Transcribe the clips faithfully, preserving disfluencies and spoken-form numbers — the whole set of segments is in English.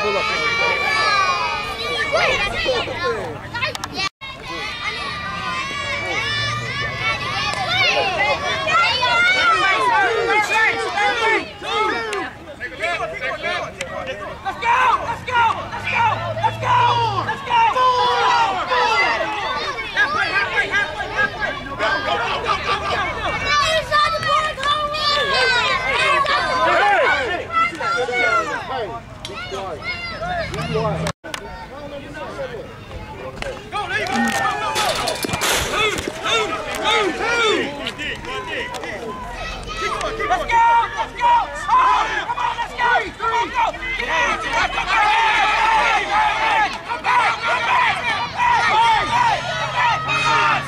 pull up. Let's go! Let's go! Let's go! Let's go! Let's go! Halfway, halfway, halfway, halfway! Go, go, go, go, go, go! Go, there you go! Go, go, go! Move, move, move, move! Keep going, keep going! Let's go! Let's go! Oh, come on, let's go! Come on, go! Get out! Come back! Come back! Come back! Come back! Come back! Come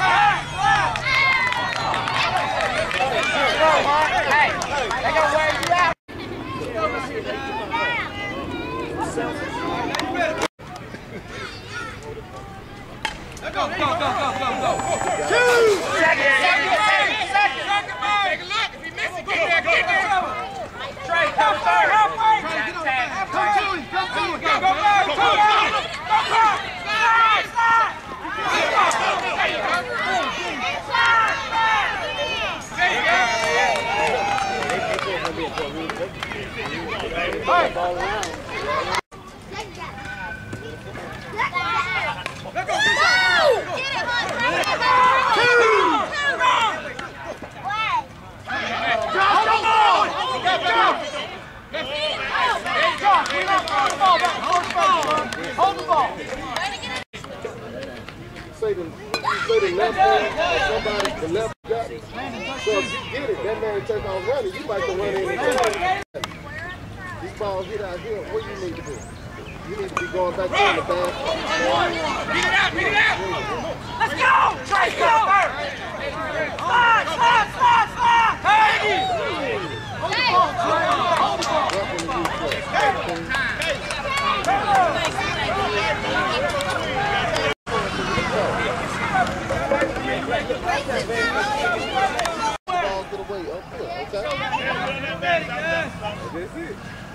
back! Hey, they gonna wear you out. Go, go, go, go, go, go. Two! Second, second, second, second. Take a look. If he misses, get there, get there. Trey, come third. Halfway. Come to him. Come to him. Go, go, go. Go, go, go. Go, go. Slide, slide. There you go. There you go. Slide, slide. There you go. Hey. Let's go. Hold the ball. Say the, say the left hand or somebody, the left guy. So if you get it, that man take off running, you might go run in and get it. These balls hit out here, what do you need to do? You need to be going back to the bad. Beat it out, beat it out! Let's go! Try to go! Slide, slide, slide, slide! Hey! Hold the ball, hold the ball! Ball get away up here, okay? That's it.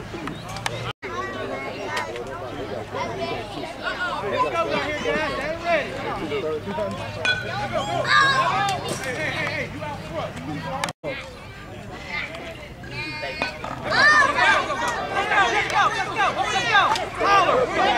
Let's go right here, guys. They're ready. Hey, hey, hey, you out front. Let's go, let's go, let's go, let's go. Power.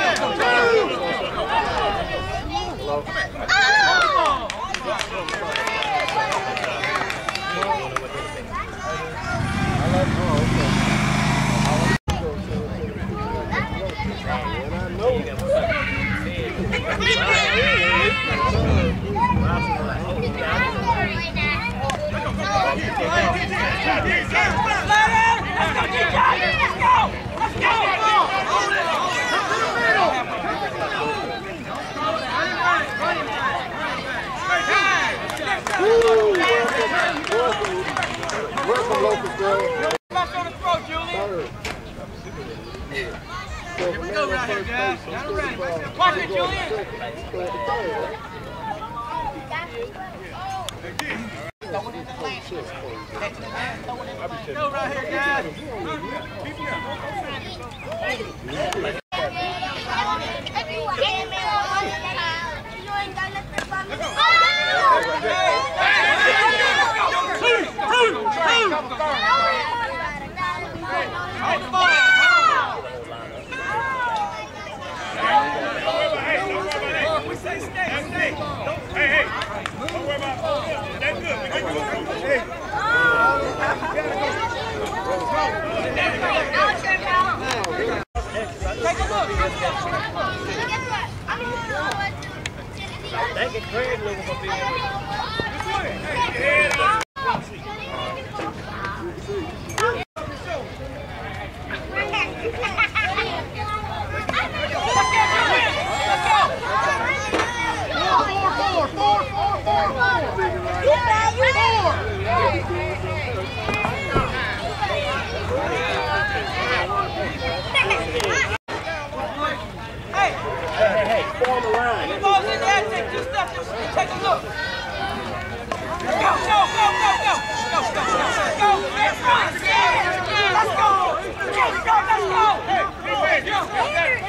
Welcome, Locust, girl. Back on the throat, Julie. Here we go right here, guys. Got it ready. Watch it, Julian. Go right here, guys. Hold the ball. We say stay, stay. Hey, hey. Don't worry about it. That's good. We can do it. Hey. Take a look. They get Craig looking for being this way. Head up. Take a look. Go, go, go, go, go. Go, go, go, go. Let's go. Let's go. Let's go. Let's go. Let's go.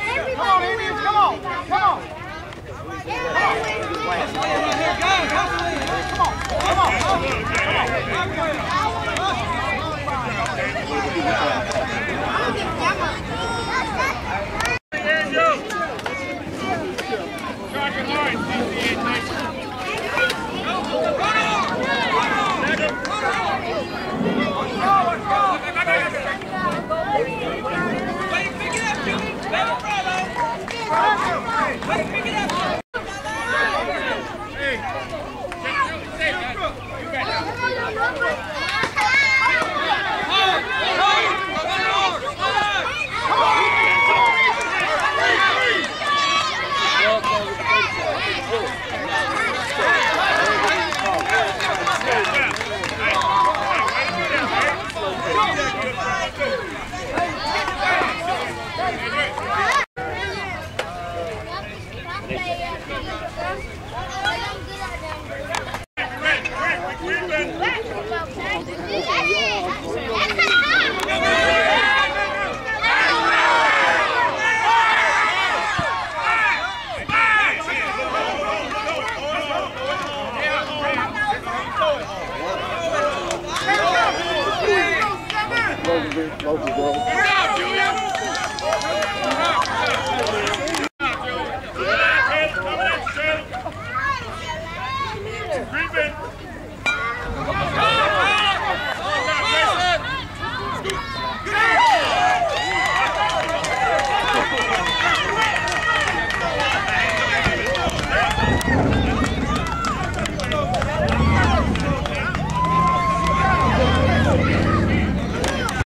Locust, bro.